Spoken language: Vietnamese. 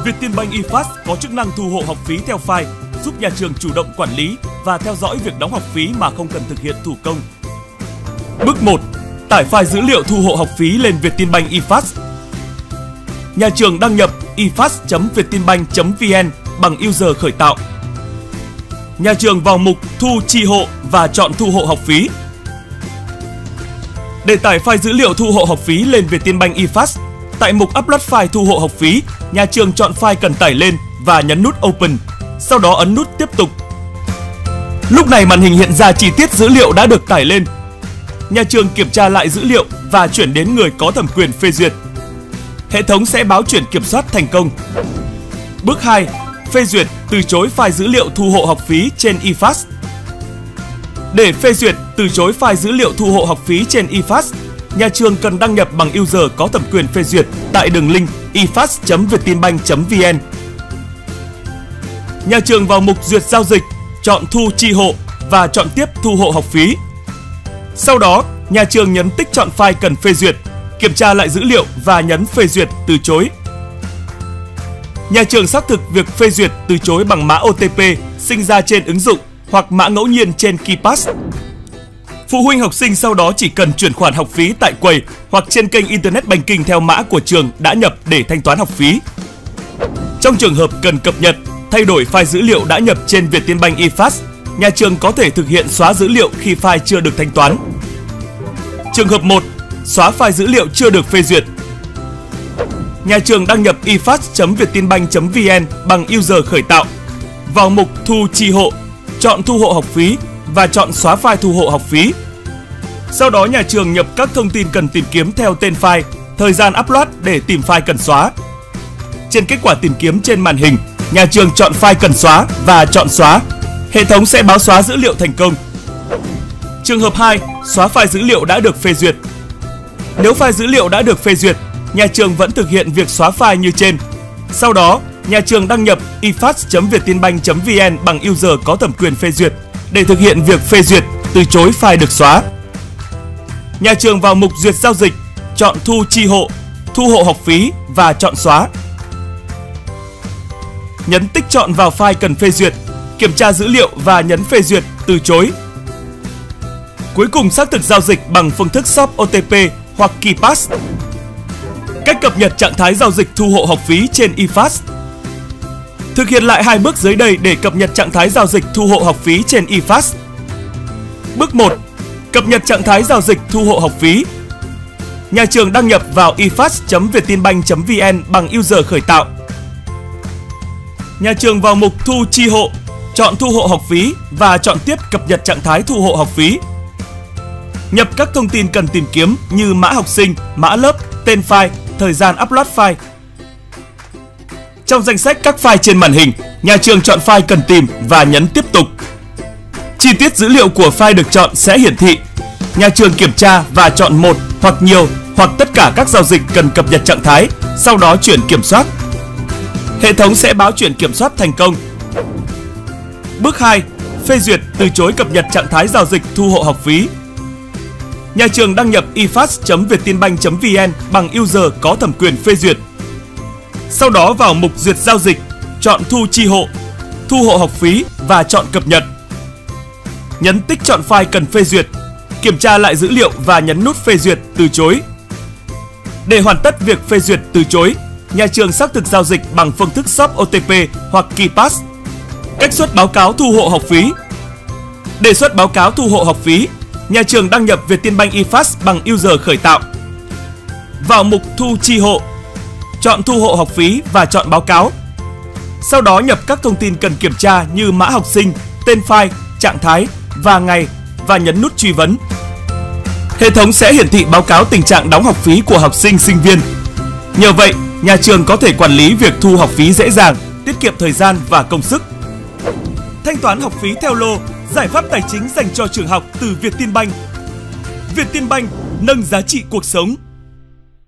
Vietinbank eFast có chức năng thu hộ học phí theo file, giúp nhà trường chủ động quản lý và theo dõi việc đóng học phí mà không cần thực hiện thủ công. Bước 1. Tải file dữ liệu thu hộ học phí lên Vietinbank eFast. Nhà trường đăng nhập efast.vietinbank.vn bằng user khởi tạo. Nhà trường vào mục Thu chi hộ và chọn thu hộ học phí. Để tải file dữ liệu thu hộ học phí lên Vietinbank eFast, tại mục Upload file thu hộ học phí, nhà trường chọn file cần tải lên và nhấn nút Open, sau đó ấn nút Tiếp tục. Lúc này màn hình hiện ra chi tiết dữ liệu đã được tải lên. Nhà trường kiểm tra lại dữ liệu và chuyển đến người có thẩm quyền phê duyệt. Hệ thống sẽ báo chuyển kiểm soát thành công. Bước 2. Phê duyệt, từ chối file dữ liệu thu hộ học phí trên eFast. Để phê duyệt, từ chối file dữ liệu thu hộ học phí trên eFast, nhà trường cần đăng nhập bằng user có thẩm quyền phê duyệt tại đường link efast.vietinbank.vn. Nhà trường vào mục Duyệt giao dịch, chọn Thu chi hộ và chọn Tiếp thu hộ học phí. Sau đó, nhà trường nhấn tích chọn file cần phê duyệt, kiểm tra lại dữ liệu và nhấn phê duyệt từ chối. Nhà trường xác thực việc phê duyệt từ chối bằng mã OTP sinh ra trên ứng dụng hoặc mã ngẫu nhiên trên KeePass. Phụ huynh học sinh sau đó chỉ cần chuyển khoản học phí tại quầy hoặc trên kênh Internet Banking theo mã của trường đã nhập để thanh toán học phí. Trong trường hợp cần cập nhật, thay đổi file dữ liệu đã nhập trên Vietinbank eFast, nhà trường có thể thực hiện xóa dữ liệu khi file chưa được thanh toán. Trường hợp 1. Xóa file dữ liệu chưa được phê duyệt. Nhà trường đăng nhập efast.vietinbank.vn bằng user khởi tạo. Vào mục Thu chi hộ, chọn Thu hộ học phí và chọn Xóa file thu hộ học phí. Sau đó nhà trường nhập các thông tin cần tìm kiếm theo tên file, thời gian upload để tìm file cần xóa. Trên kết quả tìm kiếm trên màn hình, nhà trường chọn file cần xóa và chọn xóa. Hệ thống sẽ báo xóa dữ liệu thành công. Trường hợp 2. Xóa file dữ liệu đã được phê duyệt. Nếu file dữ liệu đã được phê duyệt, nhà trường vẫn thực hiện việc xóa file như trên. Sau đó, nhà trường đăng nhập efast.vietinbank.vn bằng user có thẩm quyền phê duyệt để thực hiện việc phê duyệt, từ chối file được xóa. Nhà trường vào mục Duyệt giao dịch, chọn Thu chi hộ, thu hộ học phí và chọn xóa. Nhấn tích chọn vào file cần phê duyệt, kiểm tra dữ liệu và nhấn phê duyệt, từ chối. Cuối cùng xác thực giao dịch bằng phương thức shop OTP hoặc KeePass. Cách cập nhật trạng thái giao dịch thu hộ học phí trên eFast. Thực hiện lại hai bước dưới đây để cập nhật trạng thái giao dịch thu hộ học phí trên eFast. Bước 1. Cập nhật trạng thái giao dịch thu hộ học phí. Nhà trường đăng nhập vào efast.vietinbank.vn bằng user khởi tạo. Nhà trường vào mục Thu chi hộ, chọn Thu hộ học phí và chọn Tiếp cập nhật trạng thái thu hộ học phí. Nhập các thông tin cần tìm kiếm như mã học sinh, mã lớp, tên file, thời gian upload file. Trong danh sách các file trên màn hình, nhà trường chọn file cần tìm và nhấn Tiếp tục. Chi tiết dữ liệu của file được chọn sẽ hiển thị. Nhà trường kiểm tra và chọn một hoặc nhiều hoặc tất cả các giao dịch cần cập nhật trạng thái, sau đó chuyển kiểm soát. Hệ thống sẽ báo chuyển kiểm soát thành công. Bước 2. Phê duyệt, từ chối cập nhật trạng thái giao dịch thu hộ học phí. Nhà trường đăng nhập efast.vietinbank.vn bằng user có thẩm quyền phê duyệt. Sau đó vào mục Duyệt giao dịch, chọn Thu chi hộ, thu hộ học phí và chọn cập nhật. Nhấn tích chọn file cần phê duyệt, kiểm tra lại dữ liệu và nhấn nút phê duyệt, từ chối. Để hoàn tất việc phê duyệt, từ chối, nhà trường xác thực giao dịch bằng phương thức shop OTP hoặc KeePass. Cách xuất báo cáo thu hộ học phí. Để xuất báo cáo thu hộ học phí, nhà trường đăng nhập Vietinbank eFast bằng user khởi tạo. Vào mục Thu chi hộ, chọn Thu hộ học phí và chọn báo cáo. Sau đó nhập các thông tin cần kiểm tra như mã học sinh, tên file, trạng thái và ngày và nhấn nút truy vấn. Hệ thống sẽ hiển thị báo cáo tình trạng đóng học phí của học sinh, sinh viên. Nhờ vậy, nhà trường có thể quản lý việc thu học phí dễ dàng, tiết kiệm thời gian và công sức. Thanh toán học phí theo lô, giải pháp tài chính dành cho trường học từ Vietinbank. Vietinbank nâng giá trị cuộc sống.